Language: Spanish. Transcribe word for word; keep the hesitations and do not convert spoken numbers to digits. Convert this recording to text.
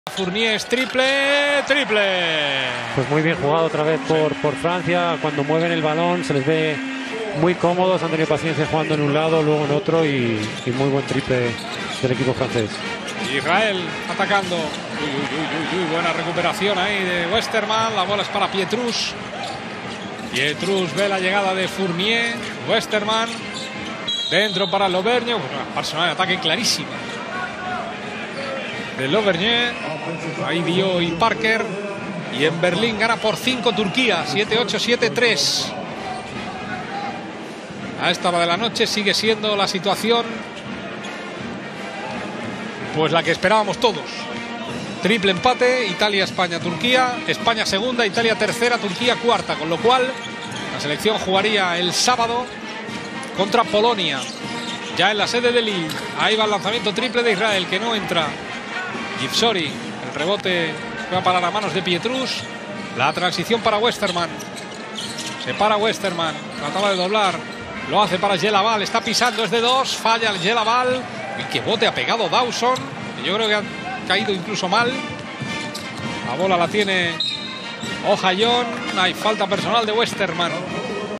Fournier es triple, triple. Pues muy bien jugado otra vez por, por Francia. Cuando mueven el balón se les ve muy cómodos, han tenido paciencia jugando en un lado, luego en otro y, y muy buen triple del equipo francés. Israel atacando. Uy, uy, uy, uy, uy, buena recuperación ahí de Westerman. La bola es para Pietrus. Pietrus ve la llegada de Fournier. Westerman dentro para Lauvergne. Una personal de ataque clarísima de Lauvergne. Ahí Dio y Parker. Y en Berlín gana por cinco Turquía. siete ocho, siete tres. A esta hora de la noche sigue siendo la situación pues la que esperábamos todos. Triple empate, Italia, España, Turquía. España segunda, Italia tercera, Turquía cuarta. Con lo cual la selección jugaría el sábado contra Polonia, ya en la sede de Lille. Ahí va el lanzamiento triple de Israel, que no entra. Gifsori, el rebote va a parar a manos de Pietrus. La transición para Westerman. Se para Westerman, trataba de doblar. Lo hace para Gelaval, está pisando, es de dos. Falla el Gelaval. Y qué bote ha pegado Dawson, que yo creo que ha caído incluso mal. La bola la tiene Ohayón. Hay falta personal de Westerman.